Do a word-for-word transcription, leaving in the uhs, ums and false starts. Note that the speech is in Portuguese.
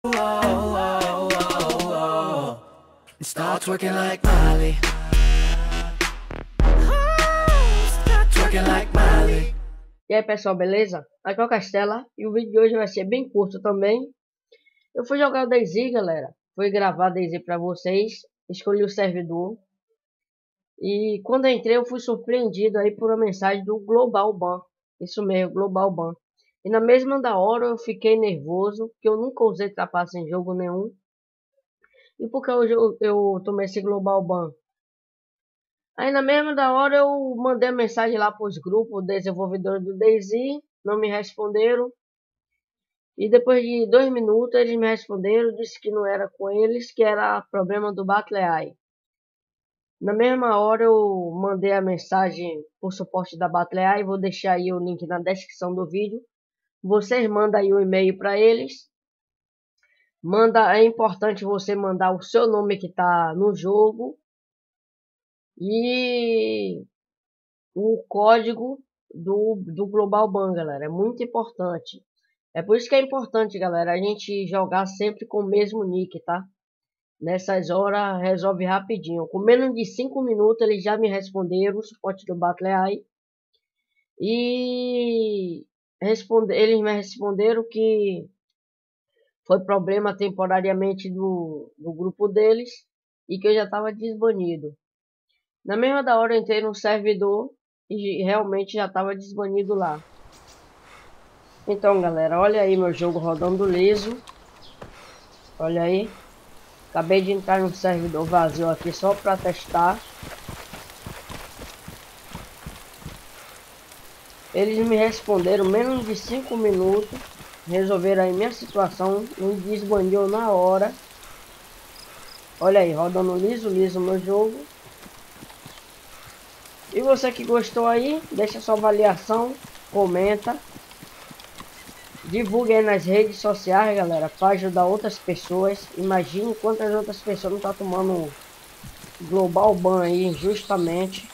Start twerking like Miley. Start twerking like Miley. E aí pessoal, beleza? Aqui é o Castela e o vídeo de hoje vai ser bem curto também. Eu fui jogar o DayZ, galera. Fui gravar DayZ pra vocês. Escolhi o servidor. E quando eu entrei eu fui surpreendido aí por uma mensagem do Global Ban. Isso mesmo, Global Ban. E na mesma da hora eu fiquei nervoso, porque eu nunca usei trapaça em jogo nenhum. E porque hoje eu, eu tomei esse Global Ban? Aí na mesma da hora eu mandei a mensagem lá para os grupos desenvolvedores do DayZ, não me responderam. E depois de dois minutos eles me responderam, disse que não era com eles, que era problema do BattleAI. Na mesma hora eu mandei a mensagem por suporte da BattleAI, vou deixar aí o link na descrição do vídeo. Vocês mandam aí o e-mail para eles. Manda, é importante você mandar o seu nome que está no jogo e o código do, do Global Ban, galera. É muito importante. É por isso que é importante, galera, a gente jogar sempre com o mesmo nick, tá? Nessas horas resolve rapidinho. Com menos de cinco minutos eles já me responderam, o suporte do BattleAI. E responde, eles me responderam que foi problema temporariamente do, do grupo deles e que eu já estava desbanido. Na mesma da hora eu entrei no servidor e realmente já estava desbanido lá. Então galera, olha aí meu jogo rodando liso. Olha aí. Acabei de entrar no servidor vazio aqui só para testar. Eles me responderam menos de cinco minutos. Resolveram aí minha situação. Me desbaniu na hora. Olha aí, rodando liso, liso meu jogo. E você que gostou aí, deixa sua avaliação, comenta. Divulgue aí nas redes sociais, galera, para ajudar outras pessoas. Imagine quantas outras pessoas não estão tomando Global Ban aí injustamente.